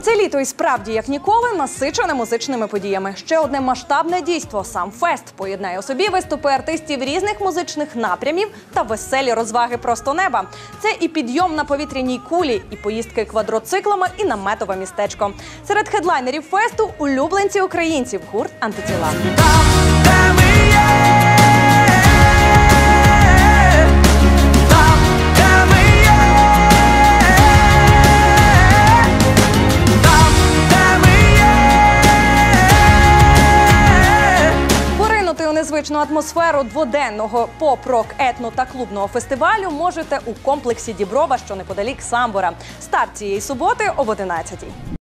Це літо і справді, як ніколи, насичене музичними подіями. Ще одне масштабне дійство – сам фест поєднає у собі виступи артистів різних музичних напрямів та веселі розваги просто неба. Це і підйом на повітряній кулі, і поїздки квадроциклами, і наметове містечко. Серед хедлайнерів фесту – улюбленці українців – гурт «Антитіла». Незвичну атмосферу дводенного поп-рок, етно та клубного фестивалю можете у комплексі Діброва, що неподалік Самбора. Старт цієї суботи об 11-й.